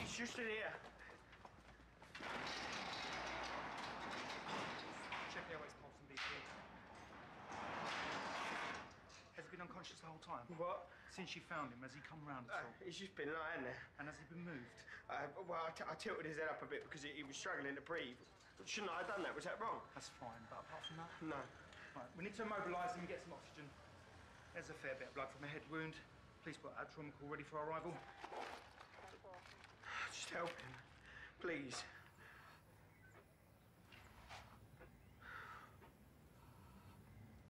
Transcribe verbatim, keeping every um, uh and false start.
He's just in here. Check the airways pulse and B P. Has he been unconscious the whole time? What? Since you found him, has he come round at all? Uh, he's just been lying there. And has he been moved? Uh, well, I, t I tilted his head up a bit because he, he was struggling to breathe. Shouldn't I have done that? Was that wrong? That's fine, but apart from that? No. Right, we need to immobilise him and get some oxygen. There's a fair bit of blood from a head wound. Please put our trauma call ready for arrival. Just help him, please.